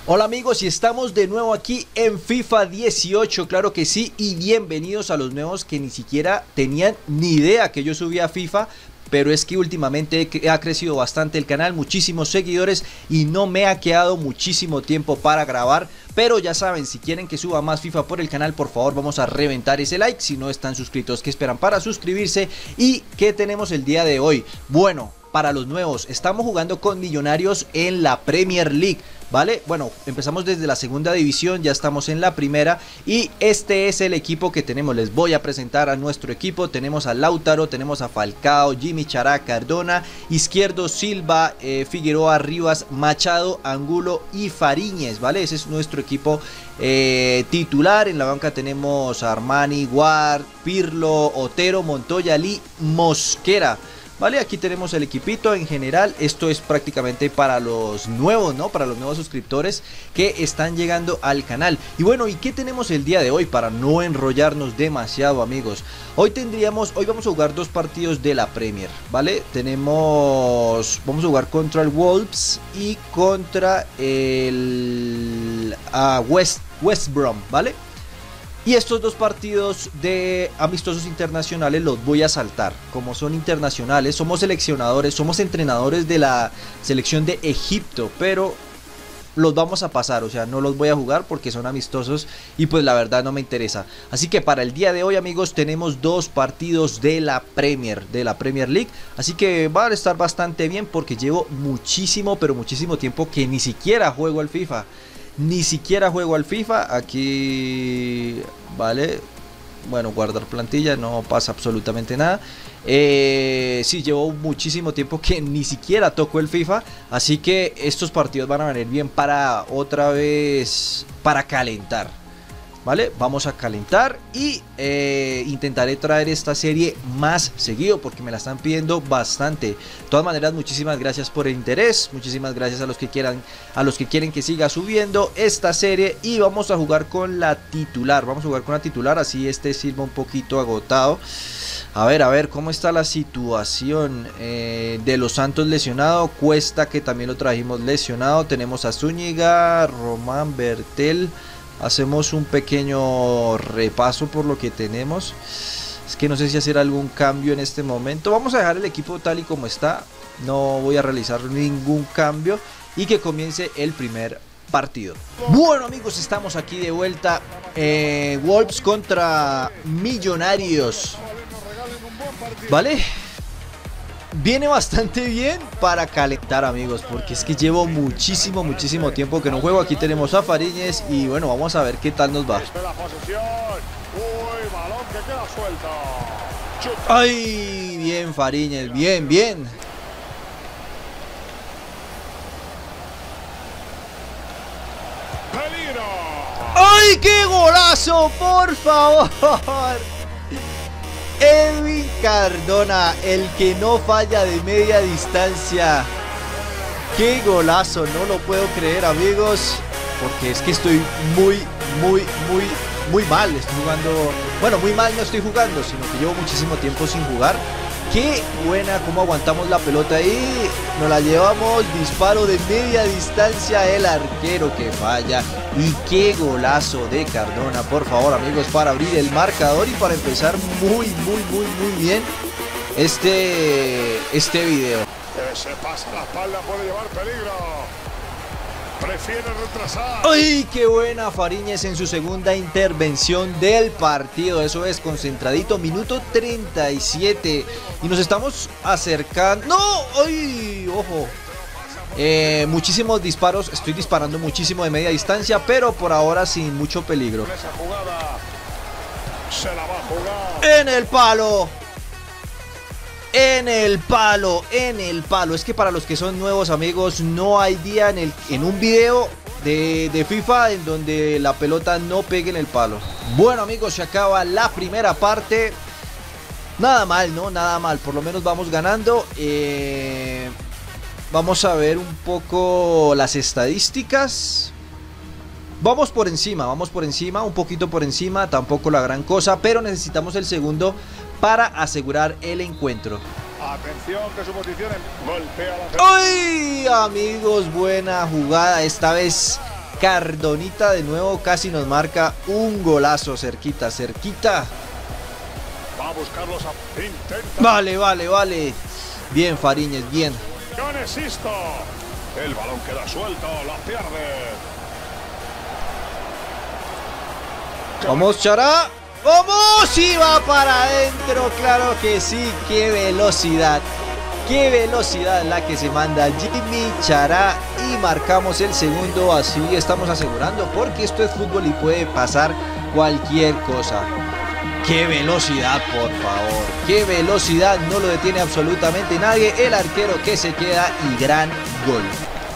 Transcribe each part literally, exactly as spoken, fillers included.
Hola amigos, y estamos de nuevo aquí en FIFA dieciocho, claro que sí, y bienvenidos a los nuevos que ni siquiera tenían ni idea que yo subía a FIFA. Pero es que últimamente ha crecido bastante el canal, muchísimos seguidores y no me ha quedado muchísimo tiempo para grabar. Pero ya saben, si quieren que suba más FIFA por el canal, por favor vamos a reventar ese like. Si no están suscritos, ¿qué esperan para suscribirse? ¿Y qué tenemos el día de hoy? Bueno, para los nuevos, estamos jugando con Millonarios en la Premier League, ¿vale? Bueno, empezamos desde la segunda división, ya estamos en la primera y este es el equipo que tenemos. Les voy a presentar a nuestro equipo. Tenemos a Lautaro, tenemos a Falcao, Jimmy Chará, Cardona, Izquierdo, Silva, eh, Figueroa, Rivas, Machado, Angulo y Fariñez, ¿vale? Ese es nuestro equipo eh, titular. En la banca tenemos a Armani, Guard, Pirlo, Otero, Montoya, Lee, Mosquera. Vale, aquí tenemos el equipito en general. Esto es prácticamente para los nuevos, ¿no? Para los nuevos suscriptores que están llegando al canal. Y bueno, ¿y qué tenemos el día de hoy? Para no enrollarnos demasiado, amigos. Hoy tendríamos, hoy vamos a jugar dos partidos de la Premier, ¿vale? Tenemos, vamos a jugar contra el Wolves y contra el uh, West, West Brom, ¿vale? Y estos dos partidos de amistosos internacionales los voy a saltar. Como son internacionales, somos seleccionadores, somos entrenadores de la selección de Egipto, pero los vamos a pasar, o sea, no los voy a jugar porque son amistosos y pues la verdad no me interesa. Así que para el día de hoy, amigos, tenemos dos partidos de la Premier, de la Premier League. Así que van a estar bastante bien porque llevo muchísimo, pero muchísimo tiempo que ni siquiera juego al FIFA. Ni siquiera juego al FIFA. Aquí, vale. Bueno, guardar plantilla, no pasa absolutamente nada. Eh, sí, llevo muchísimo tiempo que ni siquiera toco el FIFA. Así que estos partidos van a venir bien para otra vez, para calentar. ¿Vale? Vamos a calentar y eh, intentaré traer esta serie más seguido porque me la están pidiendo bastante. De todas maneras, muchísimas gracias por el interés. Muchísimas gracias a los que quieran, a los que quieren que siga subiendo esta serie. Y vamos a jugar con la titular. Vamos a jugar con la titular, así este sirva un poquito agotado. A ver, a ver, ¿cómo está la situación? Eh, de los Santos lesionado, Cuesta que también lo trajimos lesionado. Tenemos a Zúñiga, Román, Bertel. Hacemos un pequeño repaso por lo que tenemos. Es que no sé si hacer algún cambio en este momento. Vamos a dejar el equipo tal y como está. No voy a realizar ningún cambio. Y que comience el primer partido. Bueno, amigos, estamos aquí de vuelta. eh, Wolves contra Millonarios. Vale. Viene bastante bien para calentar, amigos, porque es que llevo muchísimo, muchísimo tiempo que no juego. Aquí tenemos a Fariñez y bueno, vamos a ver qué tal nos va. ¡Ay! Bien, Fariñez, bien, bien. ¡Ay, qué golazo! ¡Por favor! Edwin Cardona, el que no falla de media distancia. Qué golazo, no lo puedo creer, amigos, porque es que estoy muy, muy, muy, muy mal. Estoy jugando, bueno, muy mal no estoy jugando, sino que llevo muchísimo tiempo sin jugar. Qué buena, cómo aguantamos la pelota ahí. Nos la llevamos, disparo de media distancia, el arquero que falla. Y qué golazo de Cardona, por favor, amigos, para abrir el marcador y para empezar muy, muy, muy, muy bien este, este video. Se pasa la espalda, puede llevar peligro. Prefiere retrasar. ¡Ay, qué buena Fariñez en su segunda intervención del partido! Eso es, concentradito, minuto treinta y siete. Y nos estamos acercando. ¡No! ¡Ay! ¡Ojo! Eh, muchísimos disparos, estoy disparando muchísimo de media distancia, pero por ahora sin mucho peligro. Se la va a jugar. ¡En el palo! En el palo, en el palo. Es que para los que son nuevos, amigos, no hay día en, el, en un video de, de FIFA en donde la pelota no pegue en el palo. Bueno, amigos, se acaba la primera parte. Nada mal, ¿no? Nada mal. Por lo menos vamos ganando. Eh, vamos a ver un poco las estadísticas. Vamos por encima, vamos por encima, un poquito por encima. Tampoco la gran cosa, pero necesitamos el segundo para asegurar el encuentro. Atención que su posición golpea la... ¡Ay, amigos! Buena jugada. Esta vez Cardonita de nuevo casi nos marca un golazo, cerquita, cerquita. Va a buscarlos a... Intenta. Vale, vale, vale. Bien, Fariñez, bien. ¡No necesito! El balón queda suelto, la pierde. Vamos, Chará. ¡Vamos! ¡Y va para adentro! Claro que sí. ¡Qué velocidad! ¡Qué velocidad la que se manda Jimmy Chará! Y marcamos el segundo. Así estamos asegurando, porque esto es fútbol y puede pasar cualquier cosa. ¡Qué velocidad, por favor! ¡Qué velocidad! No lo detiene absolutamente nadie. El arquero que se queda y gran gol.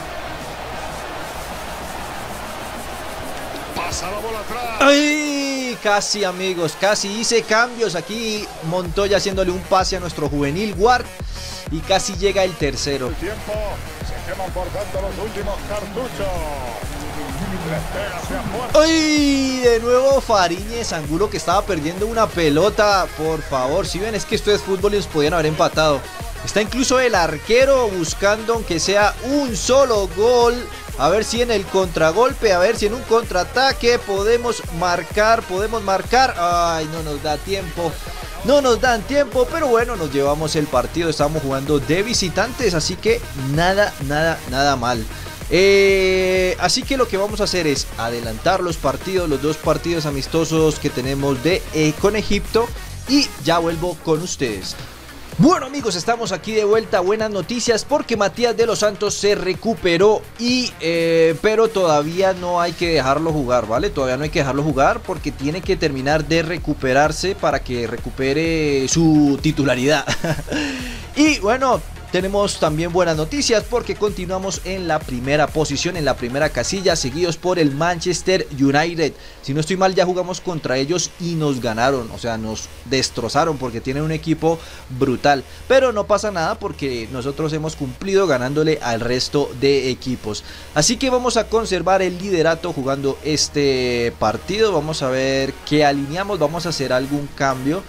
Pasa la bola atrás. ¡Ay! Casi, amigos, casi hice cambios aquí. Montoya haciéndole un pase a nuestro juvenil Ward. Y casi llega el tercero. El tiempo, se queman por tanto los últimos cartuchos. Les pega hacia afuera. ¡Ay! De nuevo Fariñez, Angulo que estaba perdiendo una pelota. Por favor, si ven, es que esto es fútbol y nos podían haber empatado. Está incluso el arquero buscando aunque sea un solo gol. A ver si en el contragolpe, a ver si en un contraataque podemos marcar, podemos marcar. Ay, no nos da tiempo. No nos dan tiempo, pero bueno, nos llevamos el partido. Estamos jugando de visitantes, así que nada, nada, nada mal. Eh, así que lo que vamos a hacer es adelantar los partidos, los dos partidos amistosos que tenemos de, eh, con Egipto. Y ya vuelvo con ustedes. Bueno, amigos, estamos aquí de vuelta. Buenas noticias porque Matías de los Santos se recuperó y eh, pero todavía no hay que dejarlo jugar, ¿vale? Todavía no hay que dejarlo jugar porque tiene que terminar de recuperarse para que recupere su titularidad. Y bueno, tenemos también buenas noticias porque continuamos en la primera posición, en la primera casilla, seguidos por el Manchester United. Si no estoy mal, ya jugamos contra ellos y nos ganaron, o sea, nos destrozaron porque tienen un equipo brutal. Pero no pasa nada porque nosotros hemos cumplido ganándole al resto de equipos. Así que vamos a conservar el liderato jugando este partido. Vamos a ver qué alineamos, vamos a hacer algún cambio.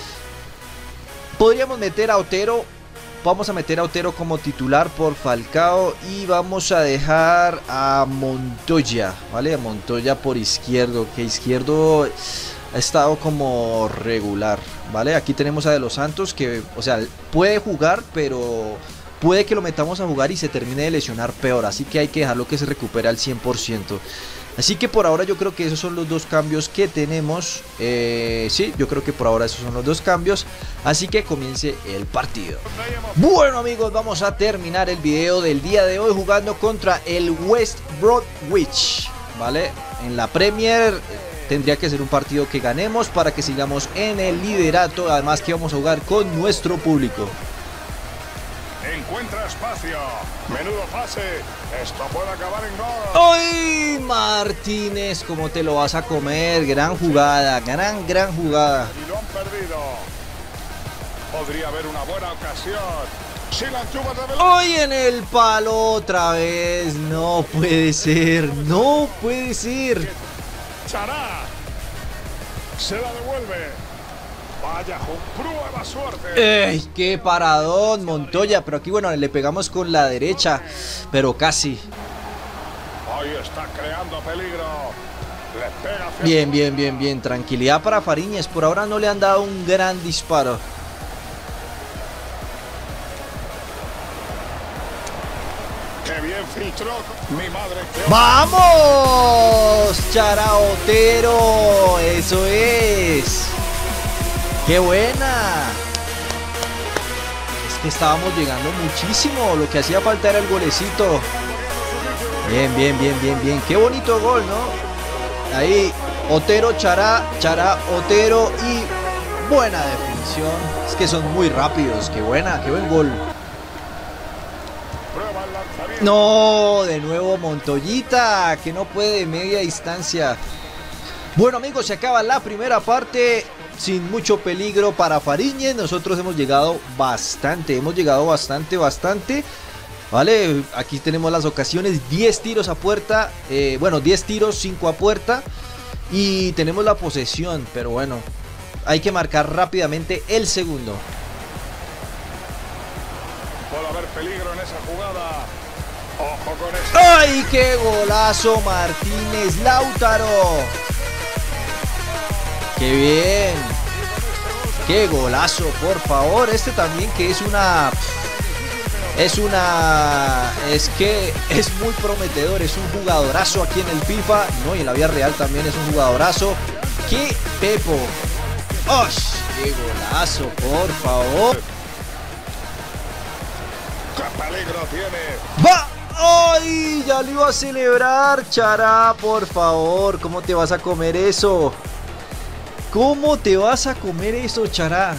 Podríamos meter a Otero. Vamos a meter a Otero como titular por Falcao y vamos a dejar a Montoya, ¿vale? A Montoya por izquierdo, que izquierdo ha estado como regular, ¿vale? Aquí tenemos a De los Santos que, o sea, puede jugar, pero puede que lo metamos a jugar y se termine de lesionar peor, así que hay que dejarlo que se recupere al cien por ciento. Así que por ahora yo creo que esos son los dos cambios que tenemos. Eh, sí, yo creo que por ahora esos son los dos cambios. Así que comience el partido. Bueno, amigos, vamos a terminar el video del día de hoy jugando contra el West Bromwich, ¿vale? En la Premier tendría que ser un partido que ganemos para que sigamos en el liderato. Además que vamos a jugar con nuestro público. Encuentra espacio. Menudo pase. Esto puede acabar en gol. ¡Ay, Martínez! ¿Cómo te lo vas a comer? Gran jugada, gran, gran jugada. Y lo han perdido. Podría haber una buena ocasión. Si la enchufas de velocidad. ¡Ay, en el palo otra vez! No puede ser, no puede ser. Chará. Se la devuelve. Vaya, prueba suerte. ¡Ey, qué paradón, Montoya! Pero aquí, bueno, le pegamos con la derecha, pero casi. Ahí está creando peligro. Le pega. Bien, bien, bien, bien. Tranquilidad para Fariñez. Por ahora no le han dado un gran disparo. Qué bien filtró. Mi madre. Qué... ¡Vamos! Chará Otero. Eso es. ¡Qué buena! Es que estábamos llegando muchísimo. Lo que hacía falta era el golecito. Bien, bien, bien, bien, bien. ¡Qué bonito gol!, ¿no? Ahí, Otero, Chará, Chará, Otero y buena definición. Es que son muy rápidos. ¡Qué buena! ¡Qué buen gol! No, de nuevo Montoyita, que no puede de media distancia. Bueno, amigos, se acaba la primera parte. Sin mucho peligro para Fariñez. Nosotros hemos llegado bastante. Hemos llegado bastante, bastante. Vale, aquí tenemos las ocasiones. diez tiros a puerta. Eh, bueno, diez tiros, cinco a puerta. Y tenemos la posesión. Pero bueno, hay que marcar rápidamente el segundo. Puede haber peligro en esa jugada. Ojo con eso. ¡Ay, qué golazo Martínez Lautaro! ¡Qué bien! ¡Qué golazo, por favor! Este también que es una... Es una... Es que es muy prometedor, es un jugadorazo aquí en el FIFA, no, y en la vida real también es un jugadorazo. ¡Qué pepo! ¡Oh! ¡Qué golazo, por favor! ¡Qué peligro tiene! ¡Va! ¡Ay! Ya lo iba a celebrar, Chará, por favor. ¿Cómo te vas a comer eso? ¿Cómo te vas a comer eso, Chará?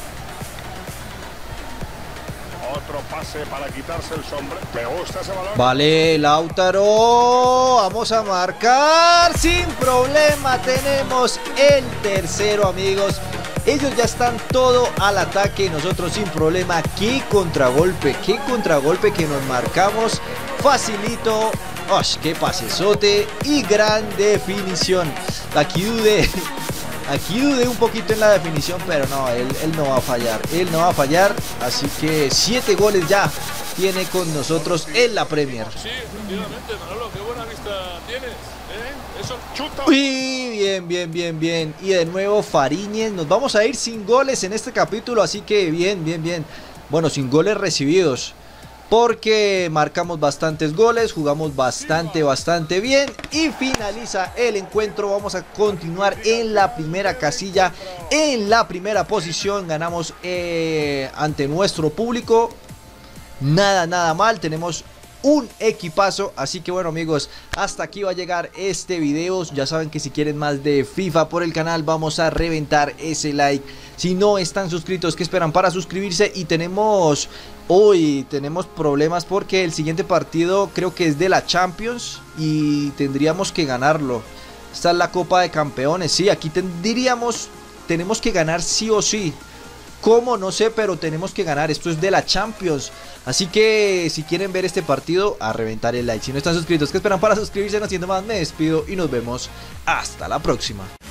Otro pase para quitarse el sombrero. Me gusta ese balón. Vale, Lautaro. Vamos a marcar. Sin problema tenemos el tercero, amigos. Ellos ya están todo al ataque. Nosotros sin problema. Qué contragolpe. Qué contragolpe que nos marcamos. Facilito. ¡Osh! ¡Qué pasesote! Y gran definición. Aquí dudé. Aquí dudé un poquito en la definición, pero no, él, él no va a fallar. Él no va a fallar. Así que siete goles ya tiene con nosotros en la Premier. Sí, efectivamente, Manolo, qué buena vista tienes, ¿eh? Eso chuta. Uy, bien, bien, bien, bien. Y de nuevo Fariñez. Nos vamos a ir sin goles en este capítulo, así que bien, bien, bien. Bueno, sin goles recibidos, porque marcamos bastantes goles, jugamos bastante, bastante bien. Y finaliza el encuentro. Vamos a continuar en la primera casilla, en la primera posición. Ganamos eh, ante nuestro público. Nada, nada mal. Tenemos un equipazo. Así que bueno, amigos, hasta aquí va a llegar este video. Ya saben que si quieren más de FIFA por el canal, vamos a reventar ese like. Si no están suscritos, ¿qué esperan para suscribirse? Y tenemos... Hoy tenemos problemas porque el siguiente partido creo que es de la Champions y tendríamos que ganarlo. Esta es la Copa de Campeones. Sí, aquí tendríamos, tenemos que ganar sí o sí. ¿Cómo? No sé, pero tenemos que ganar. Esto es de la Champions. Así que si quieren ver este partido, a reventar el like. Si no están suscritos, ¿qué esperan para suscribirse? No siendo más, me despido y nos vemos hasta la próxima.